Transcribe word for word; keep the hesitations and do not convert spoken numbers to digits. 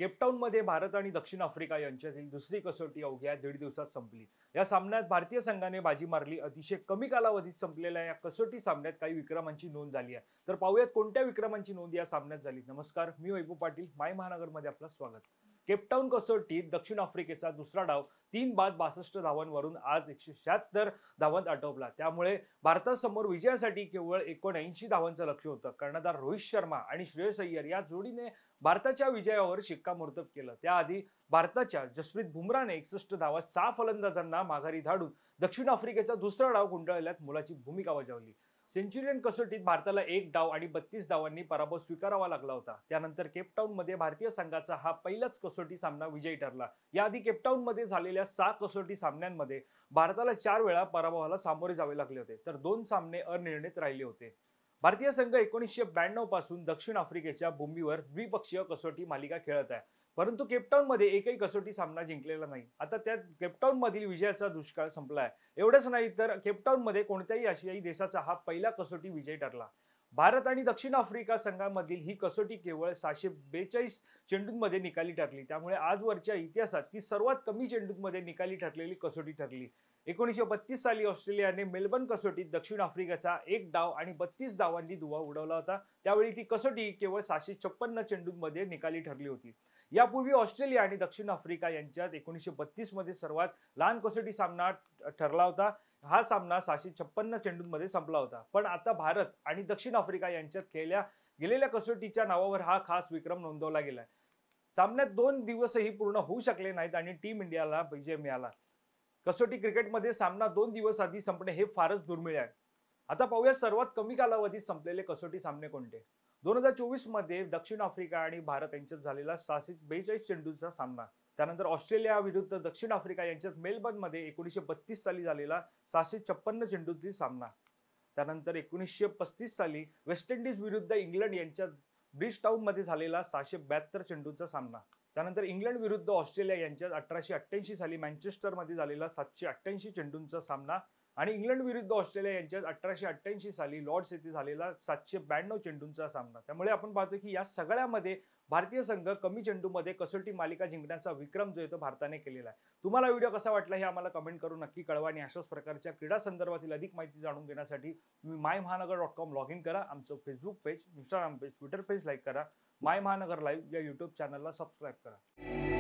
केपटाऊनमध्ये भारत आणि दक्षिण आफ्रिका यांच्यातील दुसरी कसोटी अवघ्या दीड दिवसात संपली। या सामन्यात भारतीय संघाने बाजी मारली। अतिशय कमी कालावधीत संपलेल्या या कसोटी सामन्यात काही विक्रमांची नोंद झाली आहे। तर पाहूयात कोणत्या विक्रमांची नोंद या सामन्यात झाली। नमस्कार, मी वैभव पाटील, माय महानगरमध्ये आपलं स्वागत। केपटाऊन कसोटीत दक्षिण आफ्रिकेचा दुसरा डाव तीन बाद बासष्ट धावांवरून आज एकशे शहात्तर धावांत आटोपला। त्यामुळे भारतासमोर विजयासाठी केवळ एकोणऐंशी धावांचं लक्ष्य होतं। कर्णधार रोहित शर्मा आणि श्रेयस अय्यर या जोडीने भारताच्या विजयावर शिक्कामोर्तब केलं। त्याआधी भारताच्या जसप्रीत बुमराहने एकसष्ट धावा सहा फलंदाजांना माघारी धाडून दक्षिण आफ्रिकेचा दुसरा डाव गुंडाळण्यात मोलाची भूमिका बजावली। सेंचुरियन कसोटीत भारताला एक डाव आणि बत्तीस धावांनी पराभव स्वीकारावा लागला होता। त्यानंतर केपटाऊनमध्ये भारतीय संघाचा हा पहिलाच कसोटी सामना विजयी ठरला। याआधी केपटाऊनमध्ये झालेल्या सहा कसोटी सामन्यांमध्ये भारताला चार वेळा पराभवाला सामोरे जावे लागले होते, तर दोन सामने अनिर्णित राहिले होते। भारतीय संघ एकोणीसशे ब्याण्णव पासून दक्षिण आफ्रिकेच्या भूमीवर द्विपक्षीय कसोटी मालिका खेळत आहे, परंतु केपटाऊनमध्ये एकही कसोटी सामना जिंकलेला नाही। आता त्यात केपटाऊनमधील विजयाचा दुष्काळ संपलाय। एवढंच नाही तर केपटाऊनमध्ये कोणत्याही आशियाई देशाचा हा पहिला कसोटी विजय ठरला। भारत आणि दक्षिण आफ्रिका संघामधील ही कसोटी केवळ सहाशे बेचाळीस चेंडूंमध्ये निकाली ठरली। त्यामुळे आजवरच्या इतिहासात ती सर्वात कमी चेंडूंमध्ये निकाली ठरलेली कसोटी ठरली। एकोणीसशे बत्तीस साली ऑस्ट्रेलियाने मेलबर्न कसोटीत दक्षिण आफ्रिकेचा एक डाव आणि बत्तीस धावांनी धुव्वा उडवला होता। त्यावेळी ती कसोटी केवळ सहाशे छप्पन्न चेंडूंमध्ये निकाली ठरली होती। यापूर्वी ऑस्ट्रेलिया आणि दक्षिण आफ्रिका यांच्यात एकोणीसशे बत्तीस मध्ये सर्वात लहान कसोटी सामना ठरला होता। हा सामना सहाशे छप्पन्न चेंडूंमध्ये संपला होता। पण आता भारत आणि दक्षिण आफ्रिका यांच्यात खेळल्या गेलेल्या कसोटीच्या नावावर हा खास विक्रम नोंदवला गेलाय। सामन्यात दोन दिवसही पूर्ण होऊ शकले नाहीत आणि टीम इंडियाला विजय मिळाला। कसोटी क्रिकेटमध्ये सामना दोन दिवस आधी संपणे हे फारच दुर्मिळ आहे। आता पाहूया सर्वात कमी कालावधीत संपलेले कसोटी सामने कोणते। दोन हजार चोवीस मध्ये दक्षिण आफ्रिका आणि भारत यांच्यात झालेला सहाशे बेचाळीस चेंडूंचा सामना। त्यानंतर ऑस्ट्रेलिया विरुद्ध दक्षिण आफ्रिका यांच्यात मेलबर्न मध्ये एकोणीसशे बत्तीस साली झालेला सहाशे छप्पन्न चेंडूंचा सामना। त्यानंतर एकोणीसशे पस्तीस साली वेस्ट इंडिज विरुद्ध इंग्लंड यांच्यात ब्रिजटाउन मध्ये झालेला सहाशे बहात्तर चेंडूंचा सामना। त्यानंतर इंग्लंड विरुद्ध ऑस्ट्रेलिया यांच्यात अठराशे अठ्ठ्याऐंशी साली मँचेस्टर मध्ये झालेला सातशे अठ्ठ्याऐंशी चेंडूंचा सामना आणि इंग्लंड विरुद्ध ऑस्ट्रेलिया यांच्यात अठराशे अठ्ठ्याऐंशी साली लॉर्ड्स येथे झालेला सातशे ब्याण्णव चेंडूंचा सामना। त्यामुळे आपण पाहतो की या सगळ्यामध्ये भारतीय संघ कमी चेंडूमध्ये कसोटी मालिका जिंकण्याचा विक्रम जो आहे तो भारताने केलेला आहे। तुम्हाला व्हिडिओ कसा वाटला हे आम्हाला कमेंट करून नक्की कळवा आणि अशाच प्रकारच्या क्रीडा संदर्भातील अधिक माहिती जाणून घेण्यासाठी तुम्ही माय महानगर डॉट कॉम लॉग इन करा। आमचं Facebook page, Instagram page, Twitter page like करा। माय महानगर लाईव्ह या यूट्यूब चॅनलला सबस्क्राईब करा।